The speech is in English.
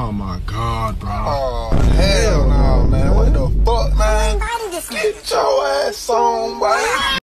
Oh my God, bro. Oh, hell no, man. What the fuck, man? Get your ass on, boy.